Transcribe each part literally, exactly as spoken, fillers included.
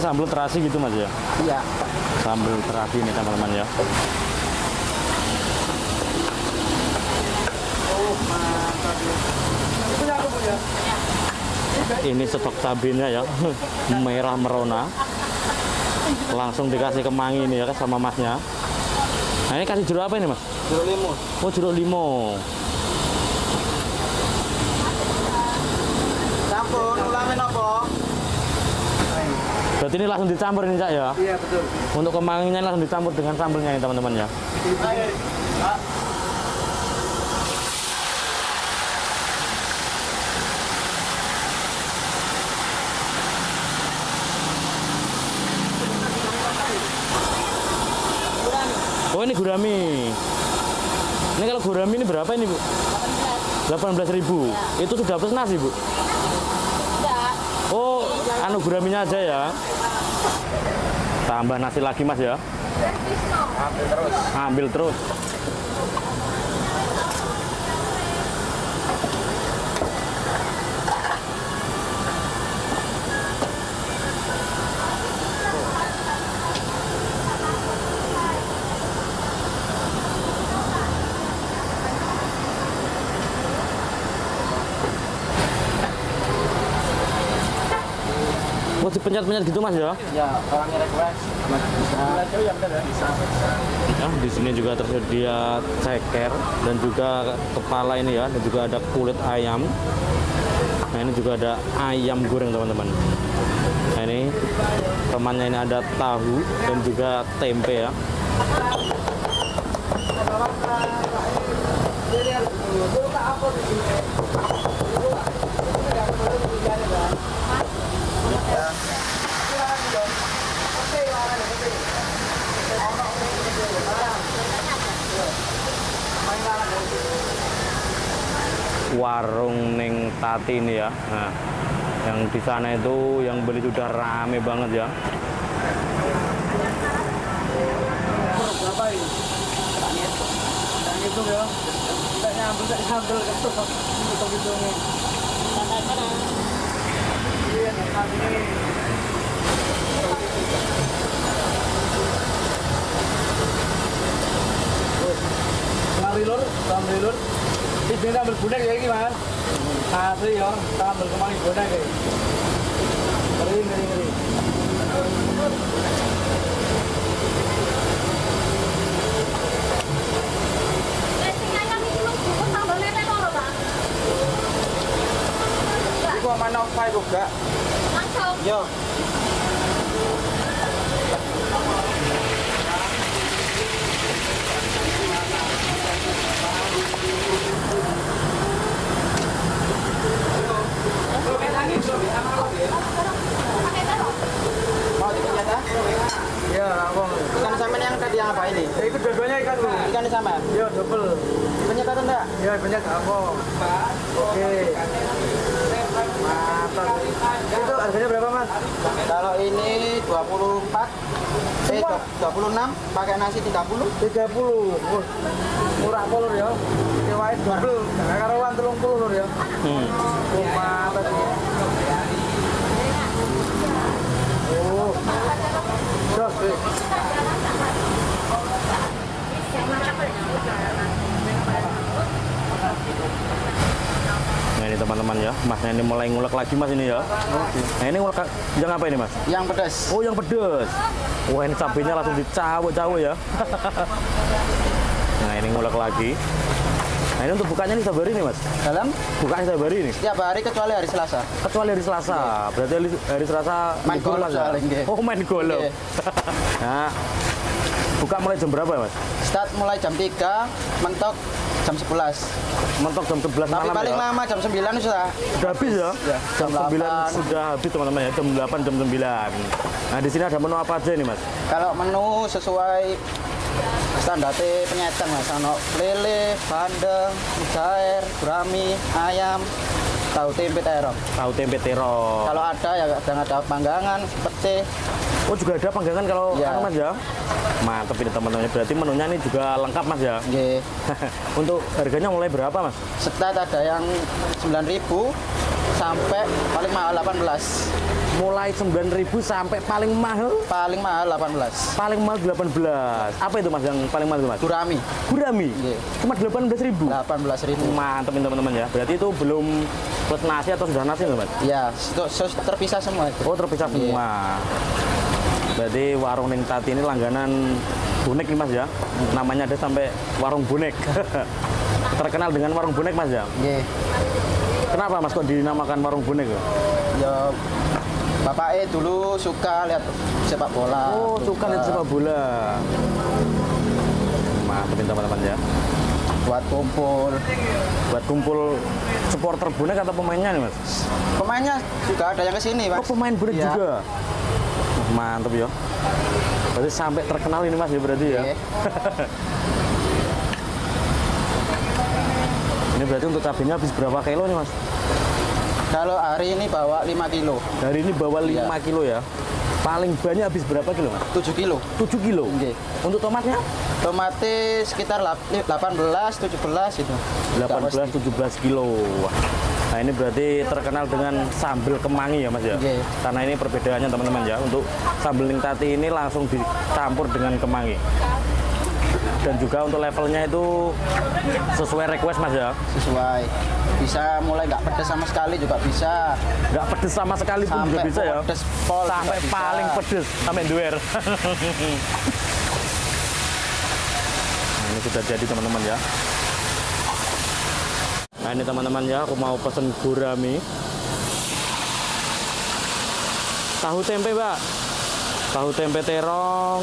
sambal terasi gitu mas ya? Iya. Sambal terasi ini teman-teman ya. Oh mantap ya. Itu yang aku punya. Ini stok cabenya ya, merah merona. Langsung dikasih kemangi ini ya sama masnya. Nah ini kasih jeruk apa ini mas? Jeruk limau. Oh jeruk limau. Campur, ulamin apa? Berarti ini langsung dicampur ini cak ya? Iya betul. Untuk kemanginya langsung dicampur dengan sambelnya ini teman-teman ya. Oh ini gurami. Ini kalau gurami ini berapa ini bu? delapan belas ribu. Itu sudah plus nasi bu? Oh, anu guraminya aja ya. Tambah nasi lagi mas ya. Ambil terus. Ambil terus. Oh dipencet-pencet gitu mas ya? Ya, orangnya request. Bisa. Ya, di sini juga tersedia ceker dan juga kepala ini ya, dan juga ada kulit ayam. Nah ini juga ada ayam goreng teman-teman. Nah ini temannya ini ada tahu dan juga tempe ya. Warung Neng Tati ini ya. Nah, yang di sana itu yang beli sudah rame banget ya. Berapa ini? Yang itu ya. Kita nyambel, kita nyambel ketuk. Hitung-hitungnya. Iya, ini. Sambil sambil ini sambil budak ya ini mas. Asli ya, sambil kemana budak ya. Ngeri ngeri ngeri. Iku mana file juga? Langsung. Yo. Mau dipencet ya? Iya, abang. Ikan salmon yang tadi yang apa ini? Ya, itu dua-duanya ikan lu. Ikan sama? Iya, double. Dipencet atau enggak? Iya, dipencet abang. Oke. Mantap. Itu harganya berapa mas? Kalau ini dua puluh empat, eh dua puluh enam, pakai nasi tiga puluh. tiga puluh. Oh, murah kolor ya. Kewait double. Karawan tiga puluh lur ya. Hmm. Oh, mantap. Oh. Jos, eh. Nah ini teman-teman ya, masnya ini mulai ngulek lagi mas ini ya. Nah ini ngulek yang apa ini mas? Yang pedas. Oh yang pedas. Wah ini cabenya langsung dicawuk-cawuk ya. Nah ini ngulek lagi. Nah ini untuk bukanya nih setiap hari nih mas? Dalam? Bukanya setiap hari nih? Setiap hari kecuali hari Selasa. Kecuali hari Selasa. Berarti hari, hari Selasa main libur golf lah, soalnya, nggih. Oh main golf. Nggih. Nah buka mulai jam berapa ya mas? Start mulai jam tiga, mentok jam sebelas. Mentok jam sebelas Tapi malam paling ya? lama jam sembilan sudah. Sudah habis ya? Ya, Jam jam sembilan delapan. sudah habis teman-teman ya, jam delapan, jam sembilan. Nah di sini ada menu apa aja nih mas? Kalau menu sesuai standar penyetan mas, ono lele, bandeng, jair, gurami, ayam, tahu tempe terong. Tahu tempe terong. Kalau ada ya kadang ada panggangan, pete. Oh juga ada panggangan kalau Ya. anu mas ya? Mantap ini teman-teman. Berarti menunya ini juga lengkap mas ya? Nggih. Untuk harganya mulai berapa mas? Start ada yang sembilan ribu sampai paling mahal delapan belas. mulai sembilan ribu sampai paling mahal Paling mahal delapan belas. paling mahal delapan belas. Apa itu Mas yang paling mahal itu Mas? Gurami Gurami. Iya. Cuma delapan belas ribu. delapan belas ribu. Mantap ini teman-teman ya. Berarti itu belum plus nasi atau sudah nasi nggak Mas? Ya, itu sus- terpisah semua itu. Oh terpisah Iya. semua. Berarti warung Ning Tati ini langganan bonek nih Mas ya. Namanya ada sampai warung bonek. Terkenal dengan warung bonek Mas ya. Iya. Kenapa Mas kok dinamakan warung bonek ya? Ya, bapaknya dulu suka lihat sepak bola. Oh suka lihat sepak bola. Mantap ini teman-teman ya. Buat kumpul. Buat kumpul supporter bonek atau pemainnya nih Mas? Pemainnya juga ada yang kesini, Mas. Oh pemain bonek Iya. juga. Mantap ya. Berarti sampai terkenal ini Mas ya berarti ya. Iya. Ini berarti untuk cabenya habis berapa kilo nih Mas? Kalau hari ini bawa lima kilo, Hari ini bawa lima Iya. kilo ya. Paling banyak habis berapa kilo Mas? tujuh kilo. tujuh kilo. Oke. Untuk tomatnya? Tomatnya sekitar lap- delapan belas, tujuh belas itu. delapan belas Nggak tujuh belas kilo. Wah. Nah ini berarti terkenal dengan sambal kemangi ya Mas ya. Iya. Karena ini perbedaannya teman-teman ya. Untuk sambal Ning Tati ini langsung dicampur dengan kemangi. Dan juga untuk levelnya itu sesuai request Mas ya. pasti sesuai. Bisa mulai nggak pedas sama sekali juga bisa. Nggak pedes sama sekali pun juga Sampai bisa ya. pedes pol juga Sampai bisa. paling pedes sampai duer. Nah, ini sudah jadi teman-teman ya. Nah ini teman-teman ya, aku mau pesen gurami. Tahu tempe Pak. Tahu tempe terong.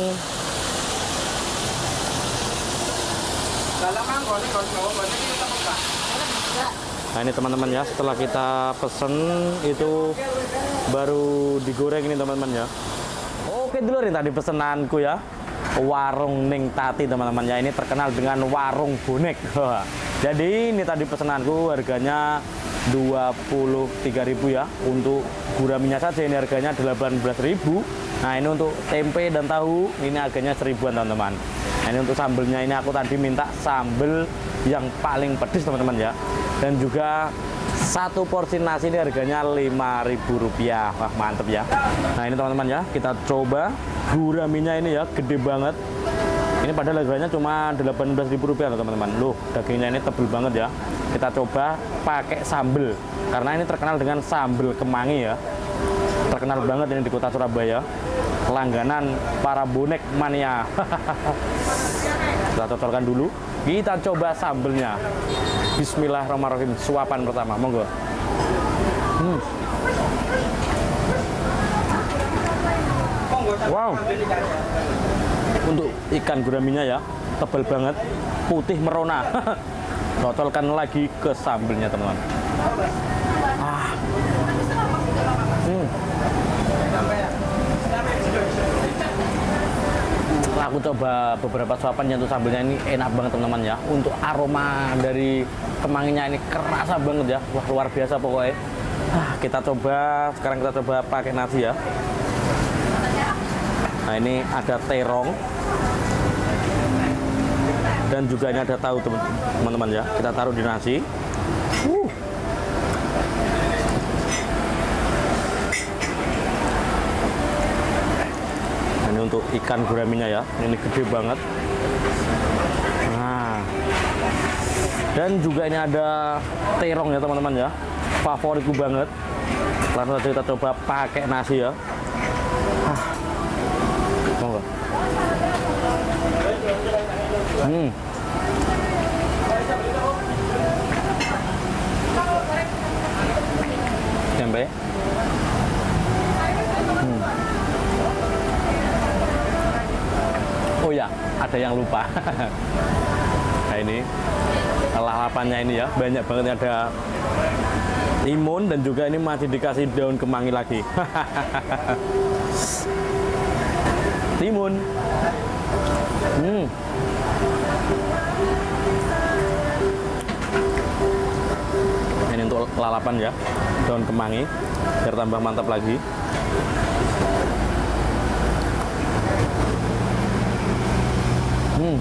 Nah ini teman-teman ya, setelah kita pesen itu baru digoreng ini teman-teman ya. Oke dulu nih tadi pesenanku ya. Warung Ning Tati teman-teman ya, ini terkenal dengan warung bonek. Jadi ini tadi pesenanku harganya dua puluh tiga ribu ya. Untuk guraminya saja ini harganya delapan belas ribu. Nah ini untuk tempe dan tahu ini harganya seribuan teman-teman. Nah, ini untuk sambelnya ini aku tadi minta sambel yang paling pedas teman-teman ya. Dan juga satu porsi nasi ini harganya lima ribu rupiah. Wah mantep ya. Nah ini teman-teman ya, kita coba guraminya ini ya, gede banget. Ini padahal harganya cuma delapan belas ribu rupiah loh teman-teman. Loh dagingnya ini tebel banget ya. Kita coba pakai sambel. Karena ini terkenal dengan sambel kemangi ya. Terkenal banget ini di kota Surabaya. Langganan para bonek mania. Kita cocorkan dulu. Kita coba sambelnya. Bismillahirrahmanirrahim. Suapan pertama, monggo. Hmm. Wow. Untuk ikan guraminya ya, tebal banget, putih merona. Cocolkan lagi ke sambelnya teman-teman. Ah. Hmm. Aku coba beberapa suapan untuk sambelnya ini enak banget teman-teman ya. Untuk aroma dari kemanginya ini kerasa banget ya. Wah luar biasa pokoknya. Ah, kita coba, sekarang kita coba pakai nasi ya. Nah ini ada terong. Dan juga ini ada tahu teman-teman ya. Kita taruh di nasi. Uh. Untuk ikan guraminya ya, ini gede banget. Nah, dan juga ini ada terong ya teman-teman ya, favoritku banget. Langsung saja kita coba pakai nasi ya. Ah. Monggo. Hmm. Tempe. Hmm. Oh ya, ada yang lupa. Nah ini lalapannya ini ya, banyak banget, ada timun dan juga ini masih dikasih daun kemangi lagi. Timun. Hmm. Ini untuk lalapan ya, daun kemangi biar tambah mantap lagi. Hmm.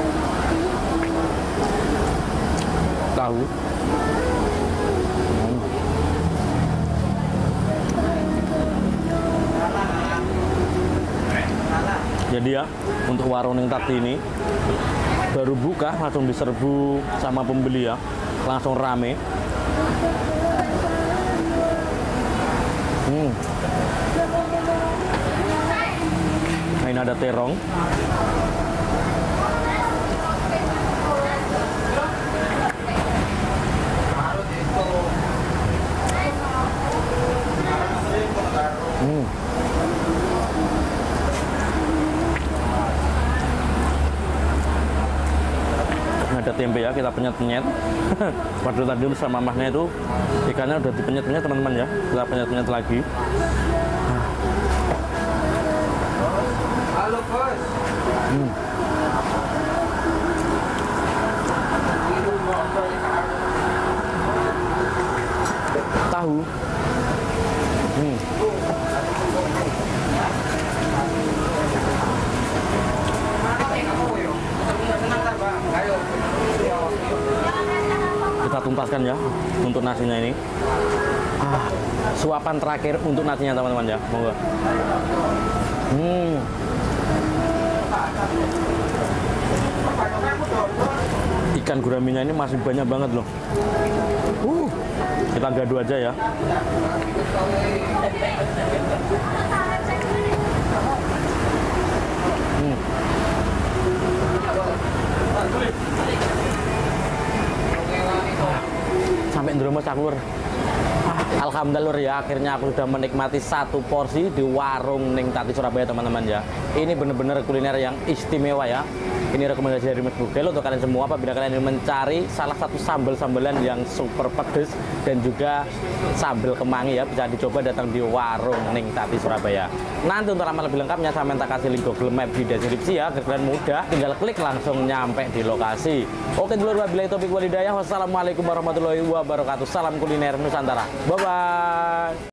Tahu. Hmm. Jadi ya, untuk warung Ning Tati ini baru buka langsung diserbu sama pembeli ya, langsung rame. Hmm. Nah, ini ada terong. Hmm. Ada tempe ya, kita penyet-penyet. Waduh, tadi sama mamahnya itu ikannya udah dipenyet-penyet teman-teman ya, kita penyet-penyet lagi. Halo bos. Hmm. Tahu. Hmm. Kita tuntaskan ya untuk nasinya ini. Ah, suapan terakhir untuk nasinya teman-teman ya, monggo. Hmm. Ikan guraminya ini masih banyak banget loh. Uh, kita gadu aja ya. Hmm. Sampai ndromos aku lur. Ah, alhamdulillah lur ya, akhirnya aku sudah menikmati satu porsi di warung Ning Tati Surabaya teman-teman ya. Ini benar-benar kuliner yang istimewa ya. Ini rekomendasi dari Mas Bugel untuk kalian semua apabila kalian ingin mencari salah satu sambal-sambalan yang super pedes dan juga sambal kemangi ya, bisa dicoba datang di warung Ning Tati Surabaya. Nanti untuk alamat lebih lengkapnya saya minta kasih link Google Map di deskripsi ya, agar kalian mudah tinggal klik langsung nyampe di lokasi. Oke dulu, wabillahi taufiq walhidayah. Wassalamualaikum warahmatullahi wabarakatuh. Salam kuliner Nusantara. Bye bye.